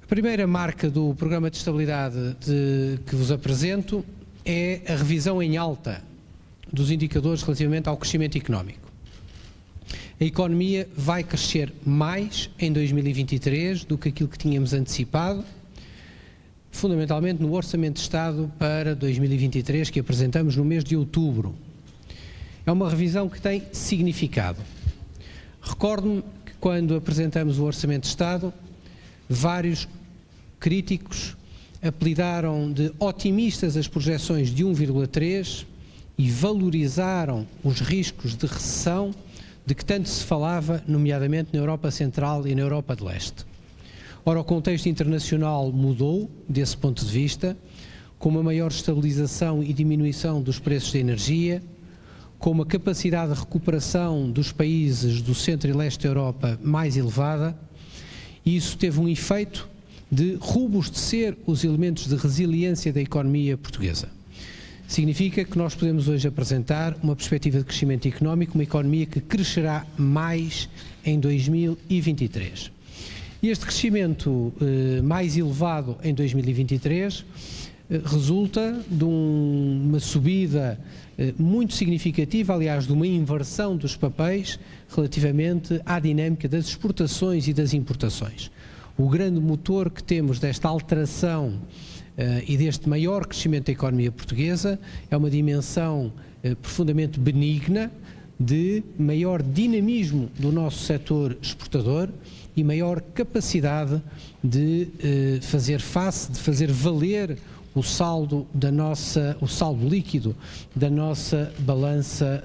primeira marca do Programa de Estabilidade que vos apresento é a revisão em alta dos indicadores relativamente ao crescimento económico. A economia vai crescer mais em 2023 do que aquilo que tínhamos antecipado, fundamentalmente no Orçamento de Estado para 2023, que apresentamos no mês de outubro. É uma revisão que tem significado. Recordo-me que quando apresentamos o Orçamento de Estado, vários críticos apelidaram de otimistas as projeções de 1,3 e valorizaram os riscos de recessão de que tanto se falava, nomeadamente na Europa Central e na Europa de Leste. Ora, o contexto internacional mudou desse ponto de vista, com uma maior estabilização e diminuição dos preços da energia, com uma capacidade de recuperação dos países do centro e leste da Europa mais elevada, e isso teve um efeito de robustecer os elementos de resiliência da economia portuguesa. Significa que nós podemos hoje apresentar uma perspectiva de crescimento económico, uma economia que crescerá mais em 2023. E este crescimento mais elevado em 2023 resulta de uma subida muito significativa, aliás, de uma inversão dos papéis relativamente à dinâmica das exportações e das importações. O grande motor que temos desta alteração e deste maior crescimento da economia portuguesa é uma dimensão profundamente benigna de maior dinamismo do nosso setor exportador e maior capacidade de fazer face, de fazer valer o saldo líquido da nossa balança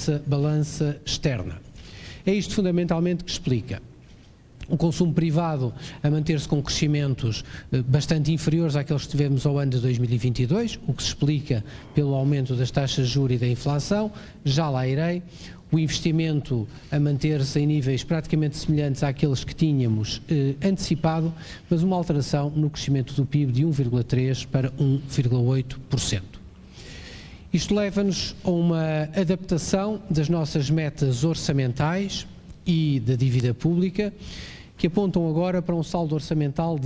externa. É isto fundamentalmente que explica o consumo privado a manter-se com crescimentos bastante inferiores àqueles que tivemos ao ano de 2022, o que se explica pelo aumento das taxas de juros e da inflação, já lá irei. O investimento a manter-se em níveis praticamente semelhantes àqueles que tínhamos antecipado, mas uma alteração no crescimento do PIB de 1,3% para 1,8%. Isto leva-nos a uma adaptação das nossas metas orçamentais e da dívida pública, que apontam agora para um saldo orçamental de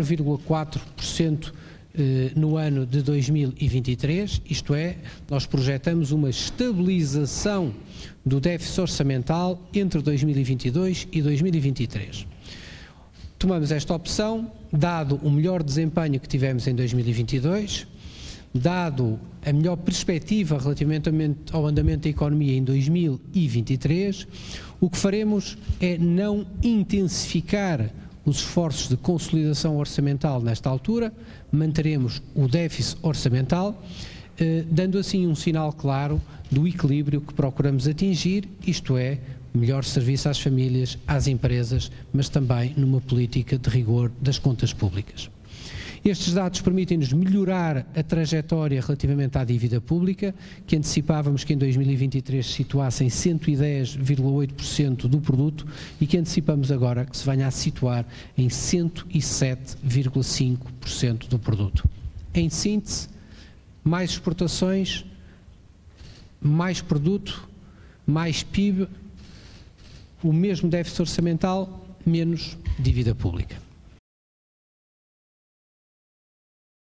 0,4% no ano de 2023, isto é, nós projetamos uma estabilização do déficit orçamental entre 2022 e 2023. Tomamos esta opção, dado o melhor desempenho que tivemos em 2022, dado a melhor perspectiva relativamente ao andamento da economia em 2023, o que faremos é não intensificar os esforços de consolidação orçamental nesta altura, manteremos o déficit orçamental, dando assim um sinal claro do equilíbrio que procuramos atingir, isto é, melhor serviço às famílias, às empresas, mas também numa política de rigor das contas públicas. Estes dados permitem-nos melhorar a trajetória relativamente à dívida pública, que antecipávamos que em 2023 se situasse em 110,8% do produto e que antecipamos agora que se venha a situar em 107,5% do produto. Em síntese, mais exportações, mais produto, mais PIB, o mesmo déficit orçamental, menos dívida pública.